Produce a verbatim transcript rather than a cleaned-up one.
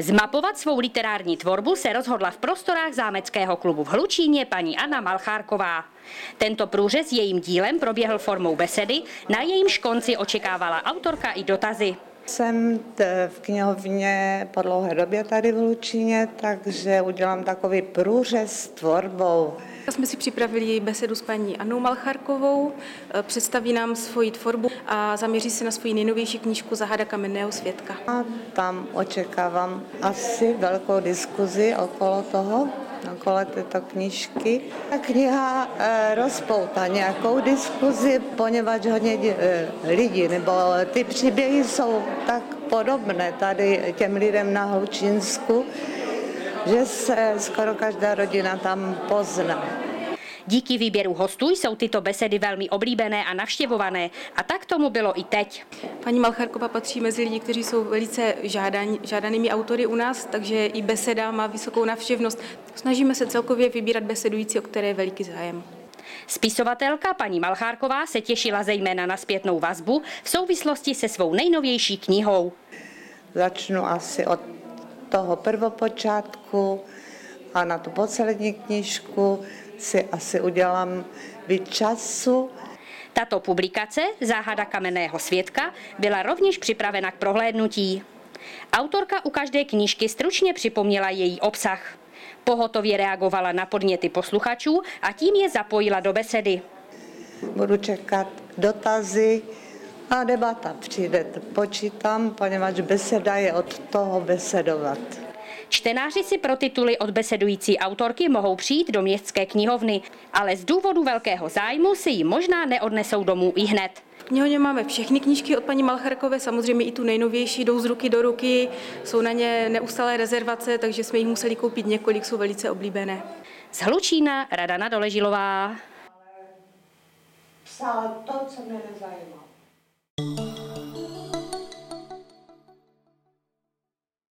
Zmapovat svou literární tvorbu se rozhodla v prostorách zámeckého klubu v Hlučíně paní Anna Malchárková. Tento průřez jejím dílem proběhl formou besedy, na jejímž konci očekávala autorka i dotazy. Jsem v knihovně po dlouhé době tady v Hlučíně, takže udělám takový průřez s tvorbou. Jsme si připravili besedu s paní Annou Malchárkovou, představí nám svoji tvorbu a zaměří se na svoji nejnovější knížku Záhada kamenného světka. A tam očekávám asi velkou diskuzi okolo toho, okolo této knížky. Ta kniha e, rozpoutá nějakou diskuzi, poněvadž hodně e, lidí, nebo ty příběhy jsou tak podobné tady těm lidem na Hlučínsku, že se skoro každá rodina tam pozná. Díky výběru hostů jsou tyto besedy velmi oblíbené a navštěvované a tak tomu bylo i teď. Paní Malchárková patří mezi lidi, kteří jsou velice žádaní, žádanými autory u nás, takže i beseda má vysokou navštěvnost. Snažíme se celkově vybírat besedující, o které je veliký zájem. Spisovatelka paní Malchárková se těšila zejména na zpětnou vazbu v souvislosti se svou nejnovější knihou. Začnu asi od toho prvopočátku a na tu poslední knížku si asi udělám víc času. Tato publikace Záhada kamenného světka byla rovněž připravena k prohlédnutí. Autorka u každé knížky stručně připomněla její obsah. Pohotově reagovala na podněty posluchačů a tím je zapojila do besedy. Budu čekat dotazy a debata přijde, počítám, poněvadž beseda je od toho besedovat. Čtenáři si pro tituly od besedující autorky mohou přijít do městské knihovny, ale z důvodu velkého zájmu si ji možná neodnesou domů ihned. V knihovně máme všechny knížky od paní Malchárkové, samozřejmě i tu nejnovější, jdou z ruky do ruky, jsou na ně neustálé rezervace, takže jsme jich museli koupit několik, jsou velice oblíbené. Z Hlučína Radana Doležilová. Psala to, co mě nezajímalo.